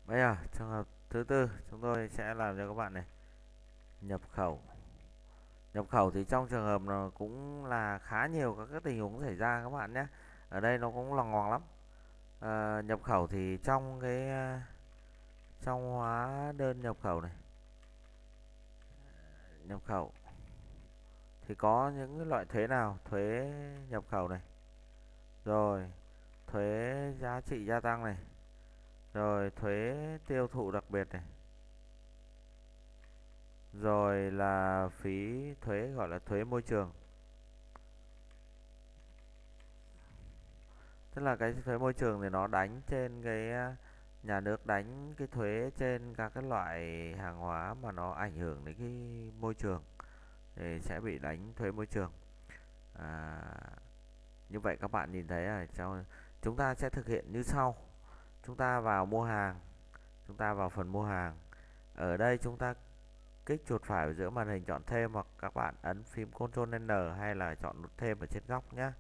Bây giờ trường hợp thứ tư chúng tôi sẽ làm cho các bạn này nhập khẩu. Nhập khẩu thì trong trường hợp nó cũng là khá nhiều các tình huống xảy ra các bạn nhé. Ở đây nó cũng lòng ngoằng lắm. Nhập khẩu thì trong trong hóa đơn nhập khẩu này, nhập khẩu thì có những cái loại thuế nào? Thuế nhập khẩu này, rồi thuế giá trị gia tăng này, rồi thuế tiêu thụ đặc biệt này, rồi là phí thuế gọi là thuế môi trường. Tức là cái thuế môi trường thì nó đánh trên cái nhà nước đánh cái thuế trên các cái loại hàng hóa mà nó ảnh hưởng đến cái môi trường thì sẽ bị đánh thuế môi trường. à, Như vậy các bạn nhìn thấy là trong chúng ta sẽ thực hiện như sau. Chúng ta vào mua hàng, chúng ta vào phần mua hàng. Ở đây chúng ta kích chuột phải ở giữa màn hình chọn thêm, hoặc các bạn ấn phím Ctrl N hay là chọn nút thêm ở trên góc nhé.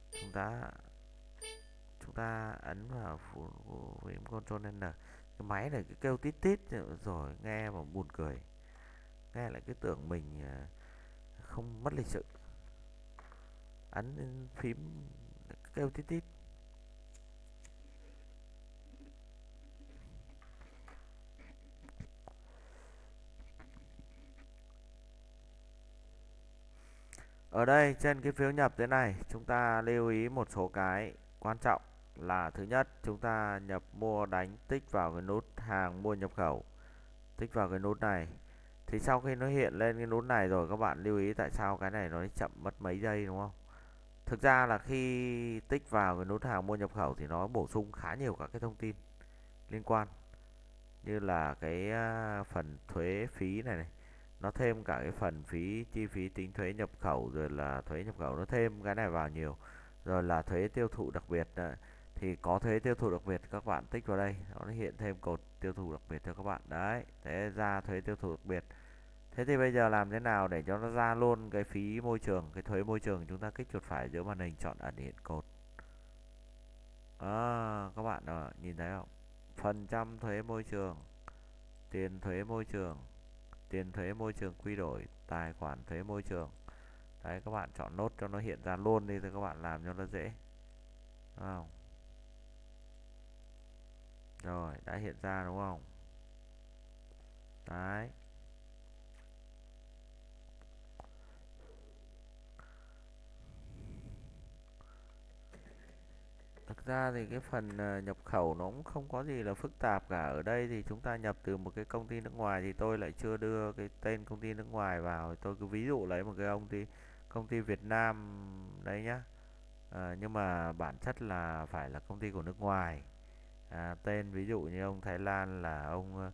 Chúng ta ấn vào phím Ctrl N. Cái máy này cứ kêu tít tít rồi nghe mà buồn cười, nghe lại cứ tưởng mình không mất lịch sự. Ấn phím kêu tít tít. Ở đây trên cái phiếu nhập thế này, chúng ta lưu ý một số cái quan trọng là: thứ nhất, chúng ta nhập mua đánh tích vào cái nút hàng mua nhập khẩu, tích vào cái nút này. Thì sau khi nó hiện lên cái nút này rồi, các bạn lưu ý tại sao cái này nó chậm mất mấy giây đúng không? Thực ra là khi tích vào cái nút hàng mua nhập khẩu thì nó bổ sung khá nhiều các cái thông tin liên quan, như là cái phần thuế phí này này, nó thêm cả cái phần phí chi phí tính thuế nhập khẩu, rồi là thuế nhập khẩu nó thêm cái này vào nhiều, rồi là thuế tiêu thụ đặc biệt. Thì có thuế tiêu thụ đặc biệt các bạn tích vào đây, nó hiện thêm cột tiêu thụ đặc biệt cho các bạn đấy, thế ra thuế tiêu thụ đặc biệt. Thế thì bây giờ làm thế nào để cho nó ra luôn cái phí môi trường, cái thuế môi trường? Chúng ta kích chuột phải giữa màn hình chọn ẩn hiện cột. Các bạn nhìn thấy không? Phần trăm thuế môi trường, tiền thuế môi trường, tiền thuế môi trường quy đổi, tài khoản thuế môi trường. Đấy, các bạn chọn nốt cho nó hiện ra luôn đi thì các bạn làm cho nó dễ. Đúng không? Rồi, đã hiện ra đúng không? Đấy. Thực ra thì cái phần nhập khẩu nó cũng không có gì là phức tạp cả. Ở đây thì chúng ta nhập từ một cái công ty nước ngoài, thì tôi lại chưa đưa cái tên công ty nước ngoài vào. Tôi cứ ví dụ lấy một cái công ty Việt Nam đấy nhá. Nhưng mà bản chất là phải là công ty của nước ngoài. Tên ví dụ như ông Thái Lan là ông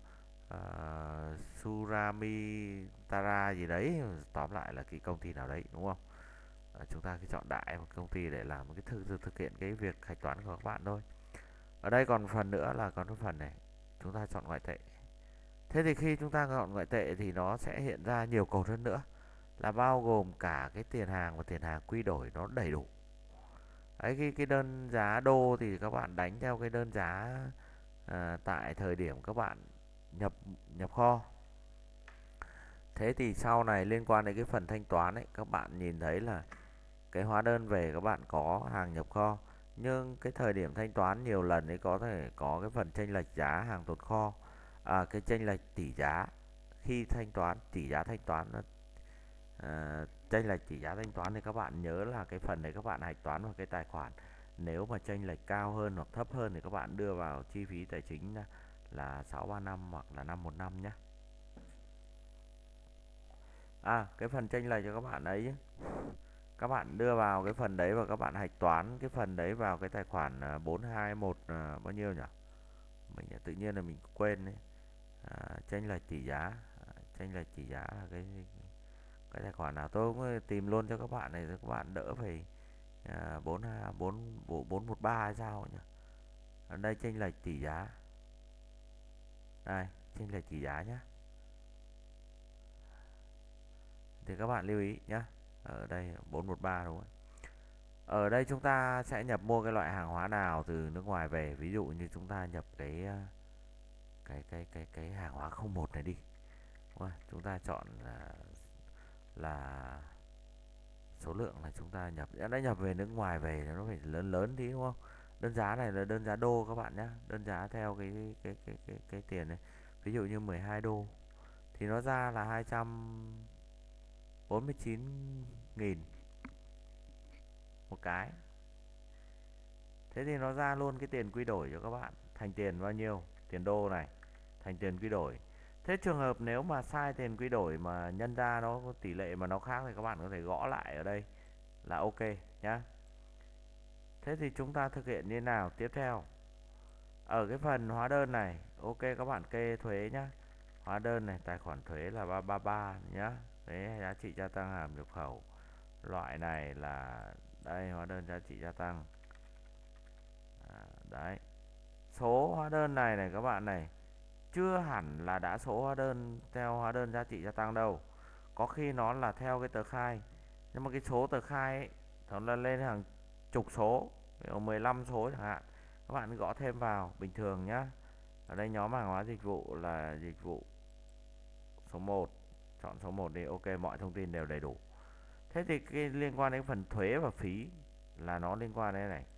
Surami Tara gì đấy, tóm lại là cái công ty nào đấy đúng không? Chúng ta cứ chọn đại một công ty để làm cái thực hiện cái việc hạch toán của các bạn thôi. Ở đây còn phần nữa là còn cái phần này, chúng ta chọn ngoại tệ. Thế thì khi chúng ta chọn ngoại tệ thì nó sẽ hiện ra nhiều cột hơn nữa, là bao gồm cả cái tiền hàng và tiền hàng quy đổi nó đầy đủ. Đấy, cái đơn giá đô thì các bạn đánh theo cái đơn giá tại thời điểm các bạn nhập nhập kho. Thế thì sau này liên quan đến cái phần thanh toán ấy, các bạn nhìn thấy là cái hóa đơn về các bạn có hàng nhập kho, nhưng cái thời điểm thanh toán nhiều lần ấy có thể có cái phần chênh lệch giá hàng tồn kho, cái chênh lệch tỷ giá khi thanh toán, tỷ giá thanh toán nó chênh lệch tỷ giá thanh toán thì các bạn nhớ là cái phần đấy các bạn hạch toán vào cái tài khoản. Nếu mà chênh lệch cao hơn hoặc thấp hơn thì các bạn đưa vào chi phí tài chính là 635 hoặc là 515 nhé. Cái phần chênh lệch cho các bạn ấy, các bạn đưa vào cái phần đấy và các bạn hạch toán cái phần đấy vào cái tài khoản 421 bao nhiêu nhỉ? Mình tự nhiên là mình quên đấy. Chênh lệch tỷ giá, chênh lệch tỷ giá là cái tài khoản nào tôi cũng tìm luôn cho các bạn này, các bạn đỡ phải 413 hay sao nhỉ? Ở đây chênh lệch tỷ giá, đây chênh lệch tỷ giá nhá, thì các bạn lưu ý nhá. Ở đây 413 đúng không? Ở đây chúng ta sẽ nhập mua cái loại hàng hóa nào từ nước ngoài về. Ví dụ như chúng ta nhập cái hàng hóa 01 này đi. Chúng ta chọn là số lượng là chúng ta đã nhập về nước ngoài về thì nó phải lớn lớn tí đúng không? Đơn giá này là đơn giá đô các bạn nhé, đơn giá theo cái tiền này. Ví dụ như 12 đô thì nó ra là 249.000 một cái. Thế thì nó ra luôn cái tiền quy đổi cho các bạn thành tiền bao nhiêu, tiền đô này thành tiền quy đổi. Thế trường hợp nếu mà sai tiền quy đổi mà nhân ra nó có tỷ lệ mà nó khác thì các bạn có thể gõ lại ở đây là ok nhá. Thế thì chúng ta thực hiện như nào tiếp theo? Ở cái phần hóa đơn này, ok các bạn kê thuế nhá. Hóa đơn này, tài khoản thuế là 333 nhá. Đấy, giá trị gia tăng hàm nhập khẩu. Loại này là đây, hóa đơn giá trị gia tăng. Đấy. Số hóa đơn này này các bạn này, chưa hẳn là đã số hóa đơn theo hóa đơn giá trị gia tăng đâu. Có khi nó là theo cái tờ khai. Nhưng mà cái số tờ khai ấy, nó là lên hàng chục số, 15 số chẳng hạn. Các bạn gõ thêm vào bình thường nhá. Ở đây nhóm hàng hóa dịch vụ là dịch vụ số 1. Chọn số 1 đi, ok, mọi thông tin đều đầy đủ. Thế thì cái liên quan đến phần thuế và phí là nó liên quan đến này.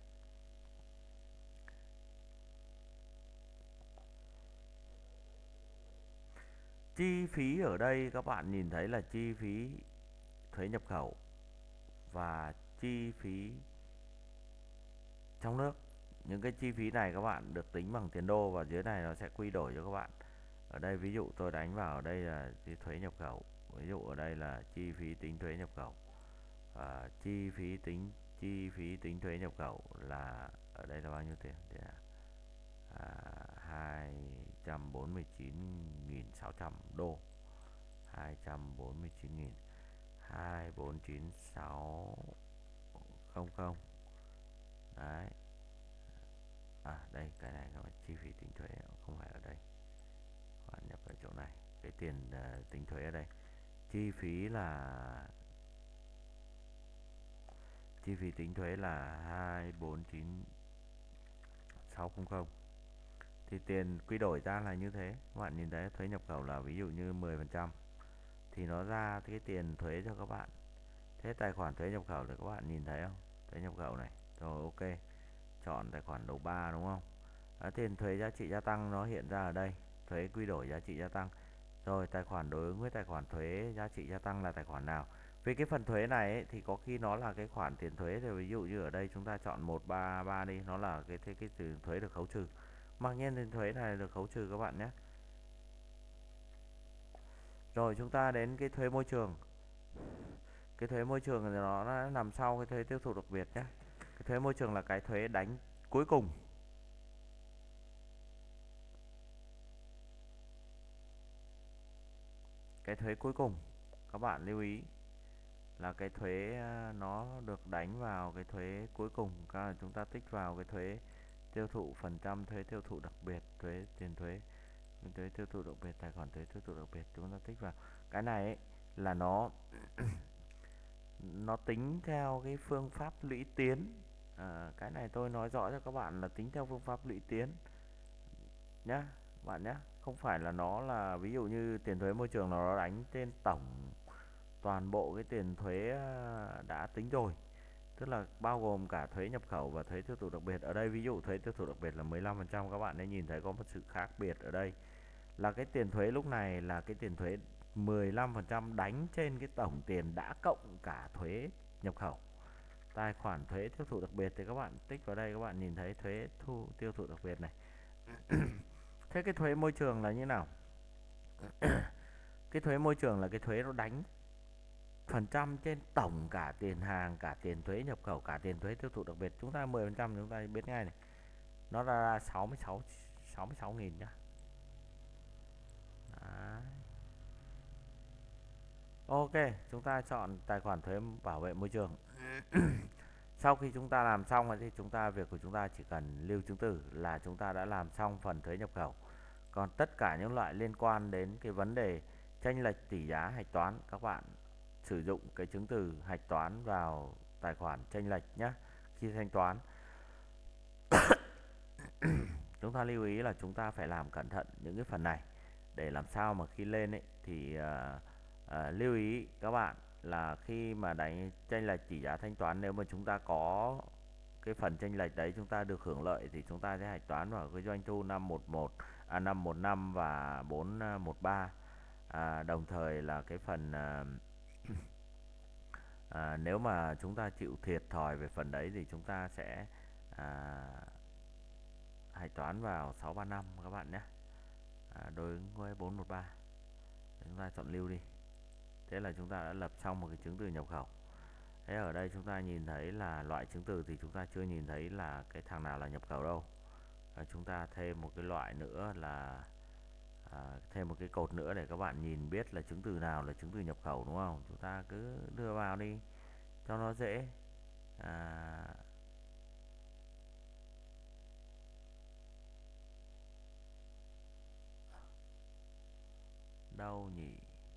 Chi phí ở đây các bạn nhìn thấy là chi phí thuế nhập khẩu và chi phí trong nước. Những cái chi phí này các bạn được tính bằng tiền đô và dưới này nó sẽ quy đổi cho các bạn. Ở đây ví dụ tôi đánh vào ở đây là thuế nhập khẩu. Ví dụ ở đây là chi phí tính thuế nhập khẩu. Và chi phí tính thuế nhập khẩu là ở đây là bao nhiêu tiền? Thì là 249.600 đô. 249.000 249.600. Đấy. Đây cái này các bạn, chi phí tính thuế không phải ở đây. Các bạn nhập ở chỗ này. Cái tiền tính thuế ở đây. Chi phí tính thuế là 249.600. Thì tiền quy đổi ra là như thế. Các bạn nhìn thấy thuế nhập khẩu là ví dụ như 10% thì nó ra cái tiền thuế cho các bạn. Thế tài khoản thuế nhập khẩu thì các bạn nhìn thấy không? Thuế nhập khẩu này. Rồi ok. Chọn tài khoản đầu 3 đúng không? Tiền thuế giá trị gia tăng nó hiện ra ở đây. Thuế quy đổi giá trị gia tăng. Rồi tài khoản đối ứng với tài khoản thuế giá trị gia tăng là tài khoản nào? Vì cái phần thuế này ấy, thì có khi nó là cái khoản tiền thuế. Thì ví dụ như ở đây chúng ta chọn 133 đi, nó là cái tiền thuế được khấu trừ. Mặc nhiên tiền thuế này được khấu trừ các bạn nhé. Rồi chúng ta đến cái thuế môi trường. Cái thuế môi trường thì nó nằm sau cái thuế tiêu thụ đặc biệt nhé. Cái thuế môi trường là cái thuế đánh cuối cùng. Cái thuế cuối cùng các bạn lưu ý là cái thuế nó được đánh vào cái thuế cuối cùng. Chúng ta tích vào cái thuế tiêu thụ phần trăm, thuế tiêu thụ đặc biệt, thuế tiền thuế tiêu thụ đặc biệt, tài khoản thuế tiêu thụ đặc biệt, chúng ta tích vào. Cái này ấy, là nó tính theo cái phương pháp lũy tiến. Cái này tôi nói rõ cho các bạn là tính theo phương pháp lũy tiến nhá bạn nhé. Không phải là nó là ví dụ như tiền thuế môi trường nó đánh trên tổng toàn bộ cái tiền thuế đã tính rồi, tức là bao gồm cả thuế nhập khẩu và thuế tiêu thụ đặc biệt. Ở đây ví dụ thuế tiêu thụ đặc biệt là 15%, các bạn nên nhìn thấy có một sự khác biệt ở đây là cái tiền thuế lúc này là cái tiền thuế 15% đánh trên cái tổng tiền đã cộng cả thuế nhập khẩu. Tài khoản thuế tiêu thụ đặc biệt thì các bạn tích vào đây, các bạn nhìn thấy thuế tiêu thụ đặc biệt này. Thế cái thuế môi trường là như nào? Cái thuế môi trường là cái thuế nó đánh phần trăm trên tổng cả tiền hàng, cả tiền thuế nhập khẩu, cả tiền thuế tiêu thụ đặc biệt. Chúng ta 10% chúng ta biết ngay này, nó ra 66.000 nhá. Đấy. Ok, chúng ta chọn tài khoản thuế bảo vệ môi trường. Sau khi chúng ta làm xong thì việc của chúng ta chỉ cần lưu chứng từ là chúng ta đã làm xong phần thuế nhập khẩu. Còn tất cả những loại liên quan đến cái vấn đề chênh lệch tỷ giá hạch toán, các bạn sử dụng cái chứng từ hạch toán vào tài khoản chênh lệch nhé. Khi thanh toán chúng ta lưu ý là chúng ta phải làm cẩn thận những cái phần này để làm sao mà khi lên ấy thì lưu ý các bạn là khi mà đánh chênh lệch tỷ giá thanh toán, nếu mà chúng ta có cái phần chênh lệch đấy chúng ta được hưởng lợi thì chúng ta sẽ hạch toán vào cái doanh thu 515 và 413. Đồng thời là cái phần nếu mà chúng ta chịu thiệt thòi về phần đấy thì chúng ta sẽ hạch toán vào 635 các bạn nhé. Đối ứng với 413 chúng ta chọn lưu đi. Thế là chúng ta đã lập xong một cái chứng từ nhập khẩu. Thế ở đây chúng ta nhìn thấy là loại chứng từ thì chúng ta chưa nhìn thấy là cái thằng nào là nhập khẩu đâu. Chúng ta thêm một cái loại nữa là thêm một cái cột nữa để các bạn nhìn biết là chứng từ nào là chứng từ nhập khẩu, đúng không? Chúng ta cứ đưa vào đi cho nó dễ. Đâu nhỉ?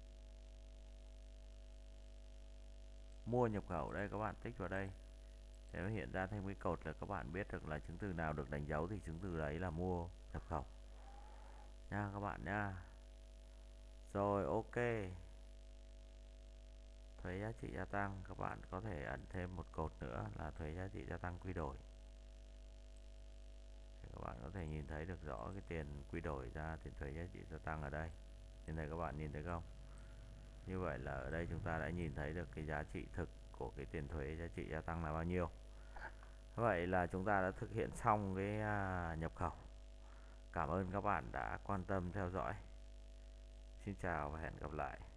Mua nhập khẩu, đây các bạn tích vào đây để nó hiện ra thêm cái cột là các bạn biết được là chứng từ nào được đánh dấu thì chứng từ đấy là mua nhập khẩu nha các bạn nha. Rồi, ok. Thuế giá trị gia tăng, các bạn có thể ấn thêm một cột nữa là thuế giá trị gia tăng quy đổi để các bạn có thể nhìn thấy được rõ cái tiền quy đổi ra tiền thuế giá trị gia tăng ở đây. Trên đây các bạn nhìn thấy không? Như vậy là ở đây chúng ta đã nhìn thấy được cái giá trị thực của cái tiền thuế giá trị gia tăng là bao nhiêu. Vậy là chúng ta đã thực hiện xong cái nhập khẩu. Cảm ơn các bạn đã quan tâm theo dõi. Xin chào và hẹn gặp lại.